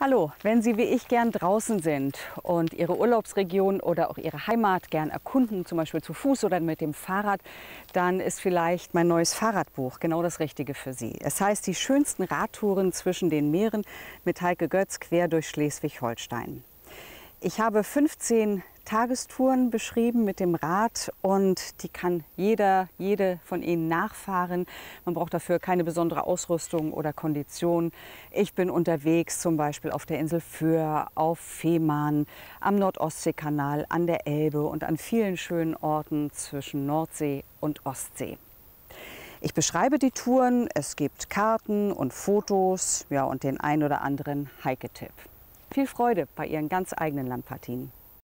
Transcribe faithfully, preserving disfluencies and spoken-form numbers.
Hallo, wenn Sie wie ich gern draußen sind und Ihre Urlaubsregion oder auch Ihre Heimat gern erkunden, zum Beispiel zu Fuß oder mit dem Fahrrad, dann ist vielleicht mein neues Fahrradbuch genau das Richtige für Sie. Es heißt Die schönsten Radtouren zwischen den Meeren mit Heike Götz quer durch Schleswig-Holstein. Ich habe fünfzehn Tagestouren beschrieben mit dem Rad und die kann jeder, jede von Ihnen nachfahren. Man braucht dafür keine besondere Ausrüstung oder Kondition. Ich bin unterwegs zum Beispiel auf der Insel Föhr, auf Fehmarn, am Nord-Ostsee-Kanal, an der Elbe und an vielen schönen Orten zwischen Nordsee und Ostsee. Ich beschreibe die Touren, es gibt Karten und Fotos, ja, und den ein oder anderen Heike-Tipp. Viel Freude bei Ihren ganz eigenen Landpartien.